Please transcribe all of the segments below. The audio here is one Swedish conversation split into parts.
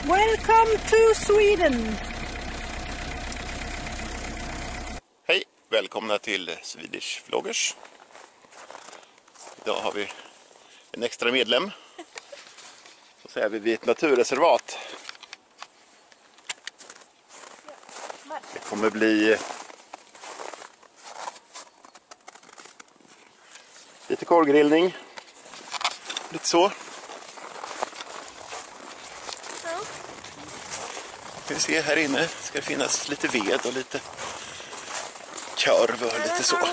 Welcome to Sweden! Hej, välkomna till Swedish Vloggers. Idag har vi en extra medlem. Så är vi vid ett naturreservat. Det kommer bli lite korvgrillning. Lite så. Vi ser här inne ska det finnas lite ved och lite korv och lite så.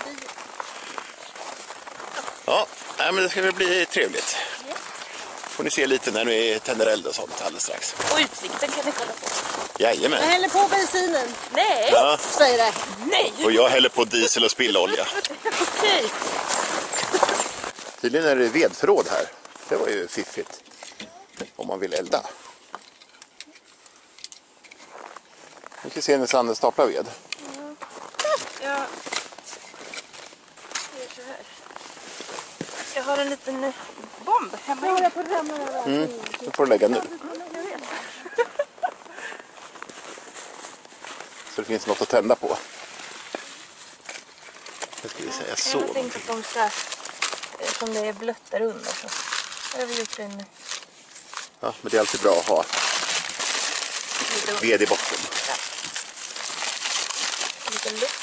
Ja, men det ska väl bli trevligt. Får ni se lite när ni tänder eld och sånt alldeles strax. Och utsikten kan ni kolla på. Jag Jajamän. häller på bensinen. Nej! Ja. Säger det. Nej! Och jag häller på diesel och spillolja. Okej. Tydligen är det vedförråd här. Det var ju fiffigt. Om man vill elda. Vi ska se när Sanne staplar ved. Jag gör så här. Jag har en liten bomb hemma. Jag håller på att ramla över. Nu får du lägga nu. Så det finns något att tända på. Nu ska vi säga så. Jag tänkte att de ska, som det är blött där under, så har vi gjort en Ja, men det är alltid bra att ha ved i botten. liten luft.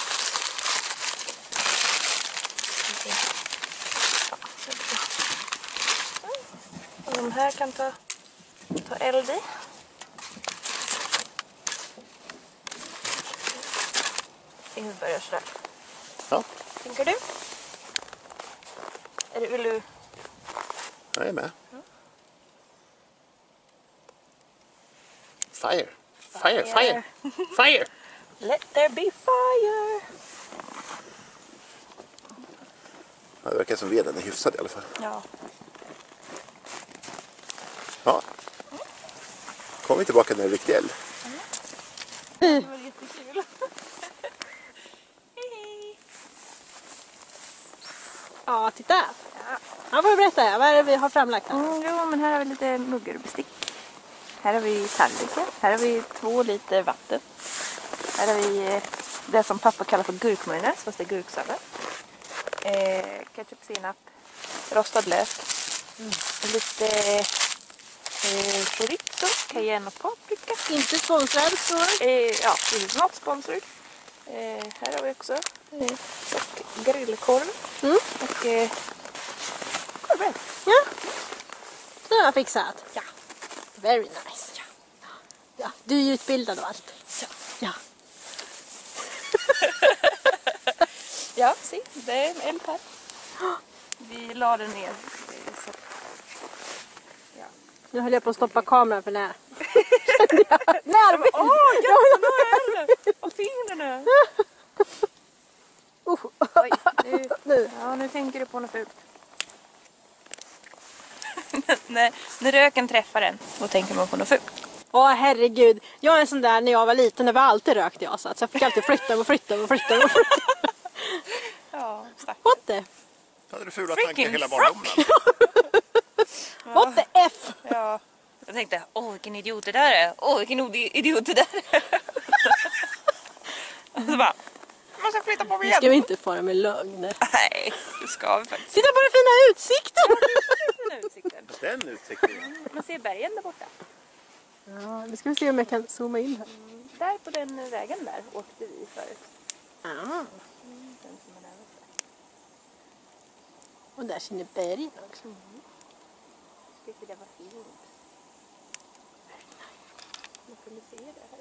Och de här kan ta eld i. Vi börjar sådär. Ja, Tänker du? Vill du? jag är med. Fire. Fire, fire, fire. Let there be fire! Ja, det verkar som veden är hyfsad i alla fall. Ja. Ja. Kommer vi tillbaka när det är riktig eld. Det var jättekul. Hej! Ja, titta. Han får berätta, vad är det vi har framlagt här? Jo, men här har vi lite muggar och bestick. Här har vi tallrikar. Här har vi 2 liter vatten. Här har vi det som pappa kallar för gurkmajonnäs, fast det är gurksallad. Ketchup, senap, rostad lök. Lite chorizo, cayenne och paprika. Inte sponsrad så. Ja, precis. Not sponsored. Här har vi också grillkorv och korvbröd. Ja. Så har jag fixat. Ja. Very nice. Ja. Ja. Du är ju utbildad och allt. Ja. Ja. Ja, se, det är en eld här. Vi la den ner. Så. Ja. Nu höll jag på att stoppa kameran för nära. Närbild! Vad fingrarna! Oj, nu. Ja, nu tänker du på något fult. när röken träffar en, då tänker man på något fult. Åh herregud, jag är en sån där när jag var liten, när vi alltid rökte jag så jag fick alltid flytta. Ja, stack. What the? Hade du fula tankar Freaking hela barndomen? What the F? Ja. Jag tänkte, vilken idiot det där är. Vilken idiot det där är. Och så bara, man ska flytta på mig Nu igen. ska vi inte fara med lögner. Nej, det ska vi faktiskt. Titta på den fina utsikten! Den utsikten. Den utsikten. Man ser bergen där borta. Ja, nu ska vi se om jag kan zooma in här. Där på den vägen där åkte vi förut. Ja. Den som är där uppe. Och där ser ni bergen också. Tyckte det var fint. Man kunde se det här.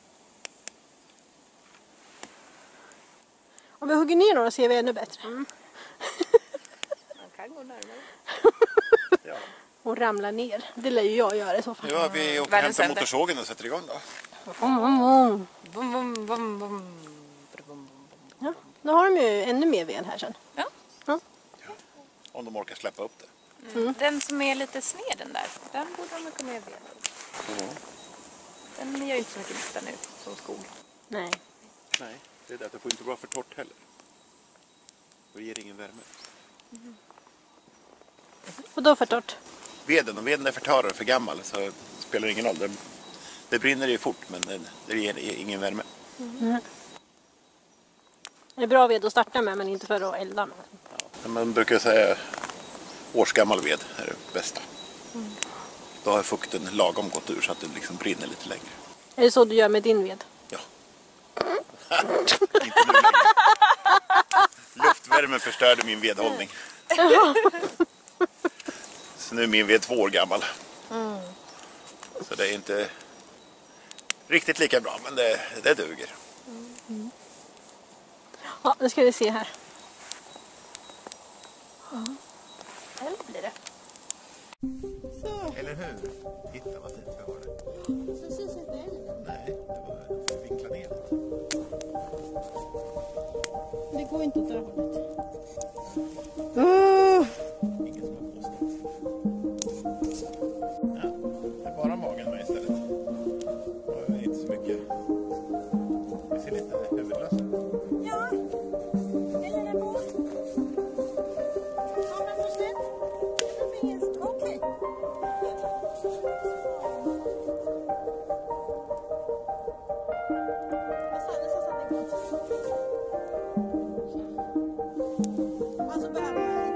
Om vi hugger ner några ser vi ännu bättre. Man kan gå närmare. Ja. Och ramla ner. Det lär ju jag göra i så fall. Nu har vi åkt och Världens hämtat ände. motorsågen och sätter igång då. Bum, bum, bum, bum. Ja, då har de ju ännu mer ved här sen. Ja. Ja. Om de orkar släppa upp det. Den som är lite sned den där, den borde de kunna göra ved. Den gör inte så mycket nytta nu som skog. Nej. Nej, det är det att det får inte vara för torrt heller. Och det ger ingen värme. Och då för torrt. veden. Om veden är för torr och för gammal så spelar det ingen roll. Det brinner ju fort men det ger ingen värme. Det är bra ved att starta med men inte för att elda med. Ja, man brukar säga årsgammal ved är det bästa. Då har fukten lagom gått ur så att det liksom brinner lite längre. Är det så du gör med din ved? Ja. Inte nu längre. Luftvärmen förstörde min vedhållning. Så nu är min ved 2 år gammal. Så det är inte riktigt lika bra, men det duger. Ja, nu ska vi se här. Eld blir det. Så, Eller hur? Titta vad fint vi har det. så syns inte elden. Nej, det var vinkla ner det. Det går inte åt det här hållet. Ingen som har påstått. Ja, det är bara magen med istället. Det är inte så mycket. Vi ser lite huvudlösa. Ja, det gäller på. Kameran försvinner. Det finns. Okej. Vad sa du? Så sa det gott. Alltså behöver man...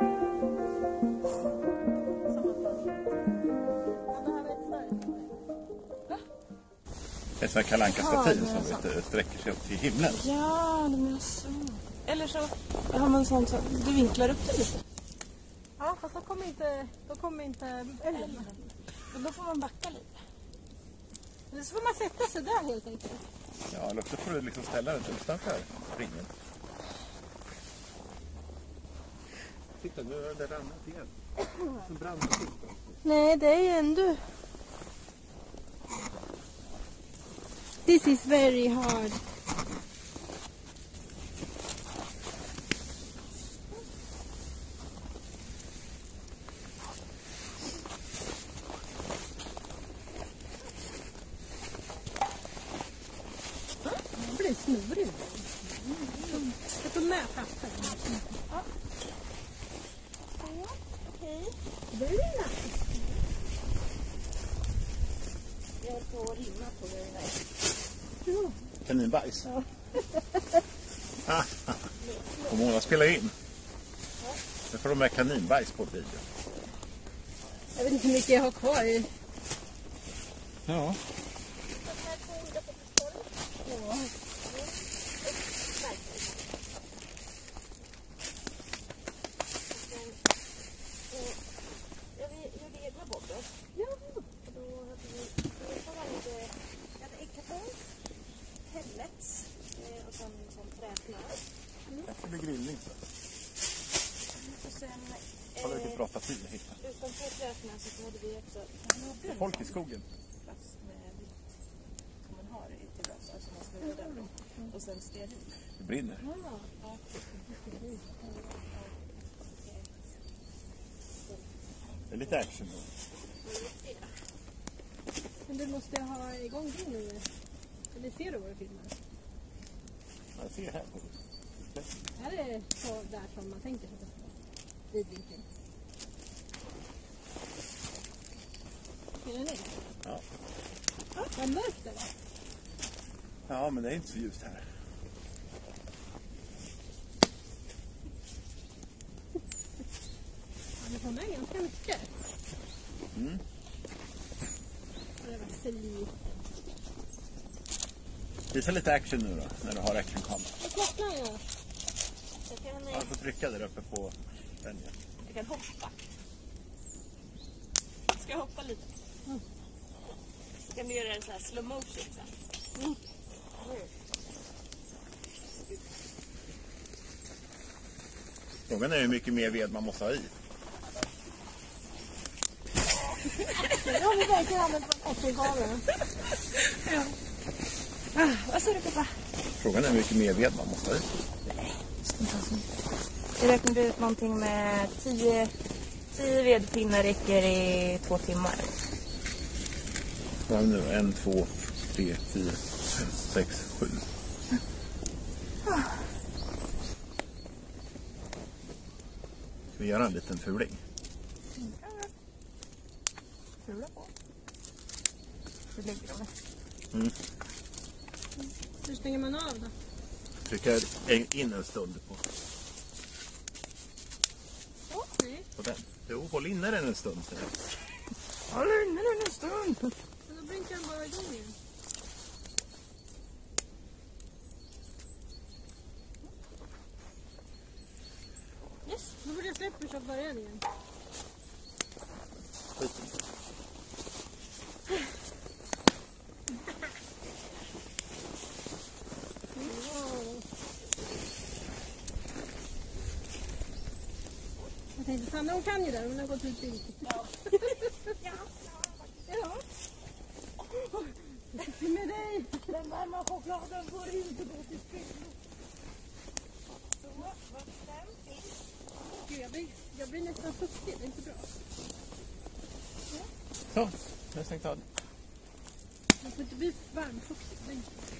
Ett sånt här Kalle Anka-stativ som sträcker sig upp till himlen. Ja, det menar så. Eller så har man sånt som du vinklar upp det lite. Ja, fast då kommer inte elden. Och då får man backa lite. Eller så får man sätta sig där helt enkelt. Ja, eller också får du liksom ställa den utanför ringen. Titta, nu har det rannat igen. Som brann. Nej, det är ju ändå... This is very hard. Det blir snurrig. Jag tog med papper. Ja. Okej. Very nice. Jag håller på att rimma på det där. Kaninbajs. Och Mona spelar in. Nu får de med kaninbajs på video. Jag vet inte hur mycket jag har kvar i. Ja. Jag gjorde egna bobbor. Ja. Då hade äggkartong, pellets och sen sån träfnös. Det blir grillning så. Och sen Kolla vilket bra stativ jag hittade. utanför träfnöset så hade vi också Folk i skogen. plast med vitt som man har i terrass, alltså man snurrar där och sen steril. Det brinner. Det är lite action då. Men du måste ha igång din nu. Eller ser du vad du filmar? Jag ser här på det. Är det så där som man tänker sig att det ska vara? Vidvinkeln. Är det ner? Ja. Vad mörkt det var. Ja, men det är inte så ljust här. Du får med ganska mycket. Mm. Och det var sli. Visa lite action nu då, när du har actionkamera. Vad kopplar jag? Ja, du får trycka där uppe på den. Jag kan hoppa. Ska jag hoppa lite? Kan du göra en sån här slow motion sen? Frågan är hur mycket mer ved man måste ha i. Det har vi verkligen använt på actionkameran. Vad sa du pappa? Frågan är hur mycket mer ved man måste ha i. Jag räknade ut någonting med 10 vedpinnar räcker i 2 timmar. Vad har vi nu? 1, 2, 3, 4, 5, 6, 7. Ska vi göra en liten fuling? Rulla på. Så lägger de det. Mm. Hur stänger man av då? Trycker in en stund på den. Jo, håll inne den en stund. Håll inne den en stund. Men då blinkar den bara igång igen. Yes, då borde jag släppa och köpa början igen. Jag tänkte, Sandra hon kan ju där, men hon har gått ut i. Ja. Ja. Med dig. Den varma chokladen får inte gå till spillo. Så, vad fem. Gud, jag blir nästan fuktig, det är inte bra. Så, jag har stängt av. Man får inte bli varmfuktig. Det är inte bra.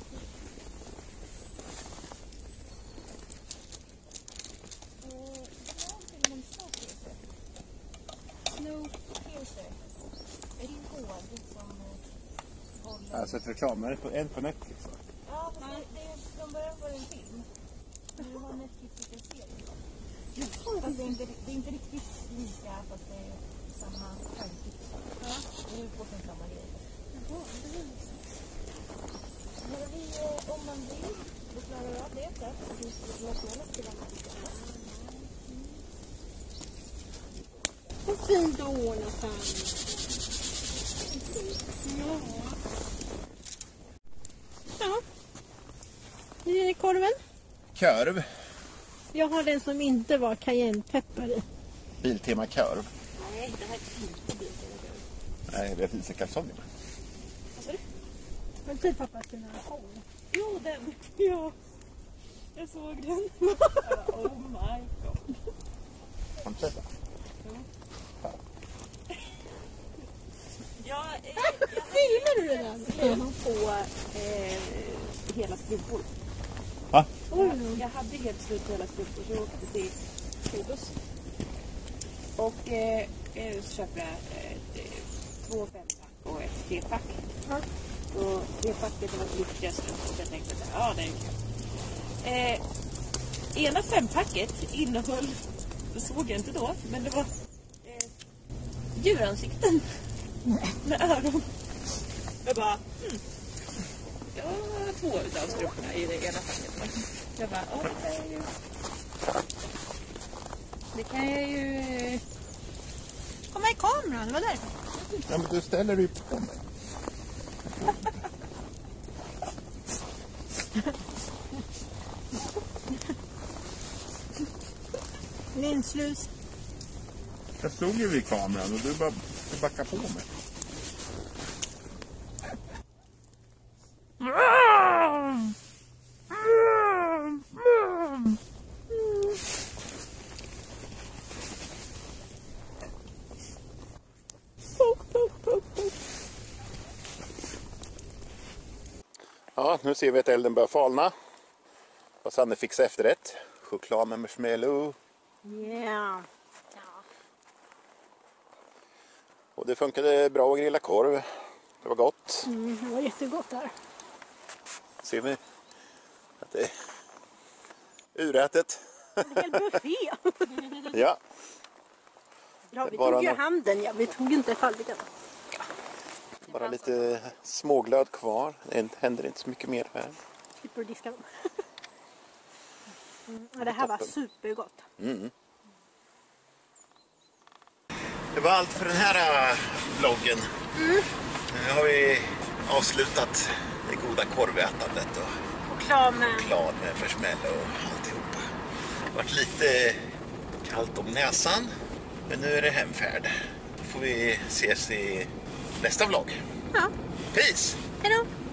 No. Är din hård som håller? Alltså ett reklamare på en på Netflix. Ja, de börjar få en film. Nu har Netflix en serie. Fast det är inte riktigt lika, fast det är samma tanke. Ja. Det är på samma grej. När vi, om man vill, då klarar jag av det. Så finns det nationella programmet. Vad fint att ordna, Sandra. Ja. Ja. Nu är det korven. Korv. Jag har den som inte var cayennepeppar i. Biltema korv. Nej, det här är inte bilden. Nej, det är fisekalsonger. Men typ pappas generation. Jo, den. Ja. Jag såg den. Oh my god. Har du sett det? Filmar du det där? På hela strumpor. Va? Jag hade helt slut på hela strumpor så jag åkte till Fibus. Och så köpte jag 2 5-pack och ett 3-pack. Ja. Och 3-packet var ett lyckliga strumpor så jag tänkte så här, ja det är kul. Ena 5-packet innehöll, det såg jag inte då, men det var djuransikten. Med öron. Jag bara, jag har 2 utav strumporna i det ena packet. Jag bara, det kan jag ju komma i kameran, vad är det? Ja, men du ställer ju på mig. Linslus. Jag stod ju vid kameran och du bara backade på mig. Ja, nu ser vi att elden börjar falna. Och Sanne fixar efterrätt. Choklad med marshmallow. Yeah. Och det funkade bra att grilla korv. Det var gott. Det var jättegott här. Ser vi att det är urätet. Det är helt buffé. Ja. Ja, vi Bara tog ju någon- handen, ja. Vi tog inte tallriken. Bara lite småglöd kvar. Det händer inte så mycket mer här. Slipper du diska dem. Ja, det här var supergott. Det var allt för den här vloggen. Nu har vi avslutat det goda korvätandet och Choklad med. choklad med marshmallow och alltihopa. Det har varit lite kallt om näsan, men nu är det hemfärd. Då får vi ses i nästa vlogg. Ja, Peace! hejdå!